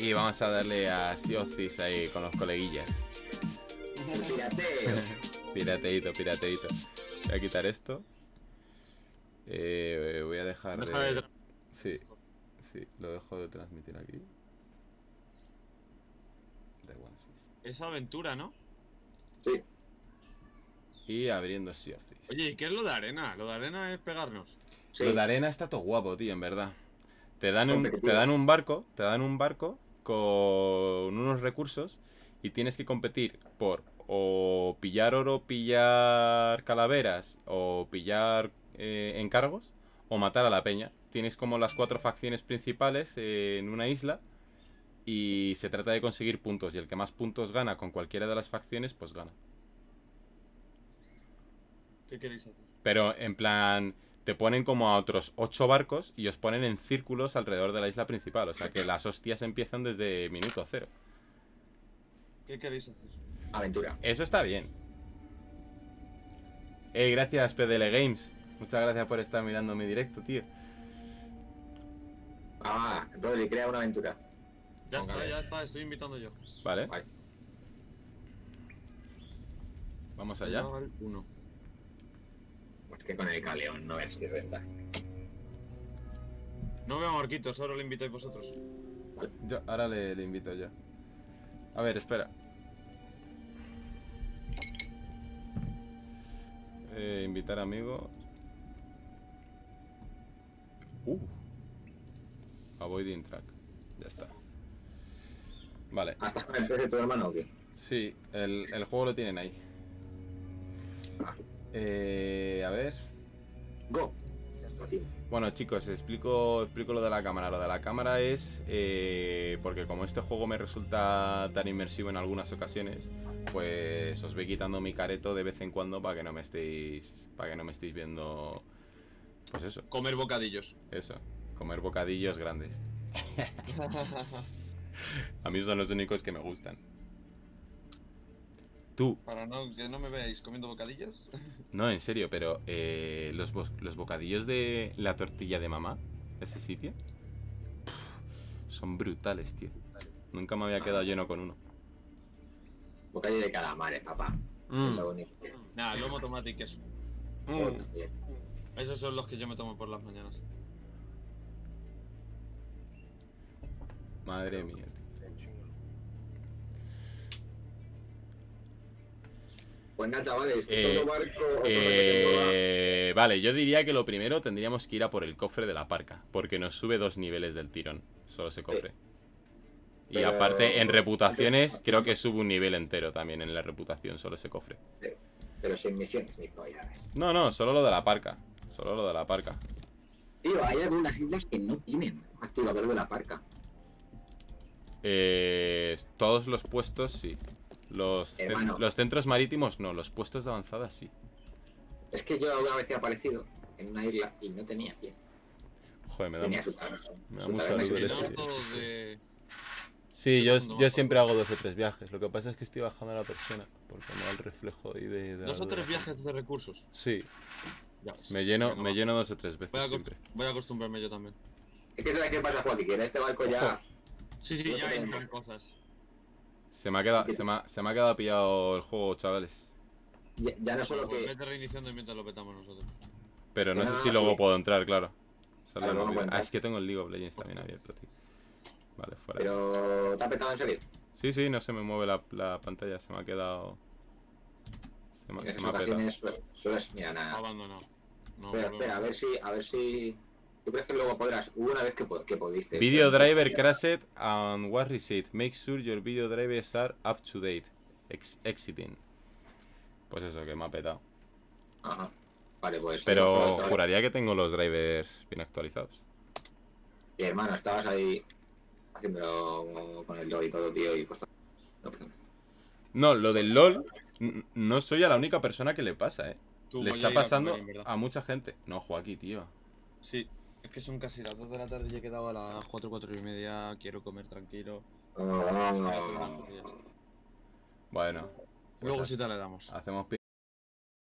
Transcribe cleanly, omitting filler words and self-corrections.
Y vamos a darle a Sea of Thieves ahí con los coleguillas. Pirateo. Pirateito. Voy a quitar esto. Voy a dejar de... Sí, lo dejo de transmitir aquí. Es aventura, ¿no? Sí. Y abriendo Sea of Thieves. Oye, ¿y qué es lo de arena? Lo de arena es pegarnos. Sí. Lo de arena está todo guapo, tío, en verdad. Te dan un barco con unos recursos y tienes que competir por o pillar oro, pillar calaveras o pillar encargos o matar a la peña. Tienes como las 4 facciones principales en una isla y se trata de conseguir puntos y el que más puntos gana con cualquiera de las facciones, pues gana. ¿Qué queréis hacer? Pero en plan, te ponen como a otros 8 barcos y os ponen en círculos alrededor de la isla principal. O sea que las hostias empiezan desde minuto 0. ¿Qué queréis hacer? Aventura. Eso está bien. Gracias PDL Games. Muchas gracias por estar mirando mi directo, tío. Rodri, crea una aventura. Ya está, estoy invitando yo. Vale. Vamos allá. Uno. Pues que con el Caleón no ves si renta. No veo a Marquitos, ahora le invitáis vosotros. Yo ahora le invito yo. A ver, espera. Invitar amigo. Avoiding track. Ya está. Vale. ¿Estás con el PC de tu hermano o qué? Sí, el juego lo tienen ahí. A ver. Go. Bueno, chicos, explico lo de la cámara. Lo de la cámara es porque como este juego me resulta tan inmersivo en algunas ocasiones, pues os voy quitando mi careto de vez en cuando para que no me estéis viendo. Pues eso. Comer bocadillos. Eso, comer bocadillos grandes. A mí son los únicos que me gustan. Tú. Para que no me veáis comiendo bocadillos. No, en serio, pero los bocadillos de la tortilla de mamá, ese sitio, son brutales, tío. Nunca me había quedado lleno con uno. Bocadillo de calamares, papá. Es lo bonito. Nada, lomo, tomate y queso. Esos son los que yo me tomo por las mañanas. Madre mía, tío. Pues nada, chavales, todo barco. Vale, yo diría que lo primero tendríamos que ir a por el cofre de la parca, porque nos sube 2 niveles del tirón, solo ese cofre. Y Pero... aparte, en reputaciones, creo que sube un nivel entero también en la reputación, solo ese cofre. Pero sin misiones ni pollas. No, solo lo de la parca. Solo lo de la parca. Tío, hay algunas islas que no tienen activador de la parca. Todos los puestos sí. Los centros marítimos no, los puestos de avanzada sí. Es que yo alguna vez he aparecido en una isla y no tenía pie. Joder, me da mucha luz de... Sí, yo siempre hago 2 o 3 viajes. Lo que pasa es que estoy bajando la persiana porque me da el reflejo ahí de 2 o 3 viajes de recursos. Sí. Ya, me lleno 2 o 3 veces siempre. Voy a acostumbrarme yo también. Es que ¿sabes qué pasa, Joaquín? Que en este barco ya... Sí, ya hay cosas. Se me ha quedado pillado el juego, chavales. Ya no solo que... Vete reiniciando mientras lo petamos nosotros. Pero no sé si luego puedo entrar, claro. Claro, es que tengo el League of Legends también abierto, tío. Vale, fuera. Pero... ¿te ha petado en serio? Sí, no se me mueve la pantalla, se me ha quedado... Se me ha petado. Mira, nada. Abandonado. Espera, a ver si... ¿Tú crees que luego podrás? Hubo una vez que pudiste. Video driver crashed and was reset. Make sure your video drivers are up to date. Exiting. Pues eso, que me ha petado. Ajá. Vale, pues... Pero juraría que tengo los drivers bien actualizados. Y hermano, estabas ahí haciéndolo con el LOL y todo, tío, y pues... No, lo del LOL no soy a la única persona que le pasa, Le está pasando a mucha gente. No, Joaquín, tío. Sí, es que son casi las 2 de la tarde y he quedado a las 4, 4 y media. Quiero comer tranquilo. Bueno. Luego sí te le damos. Hacemos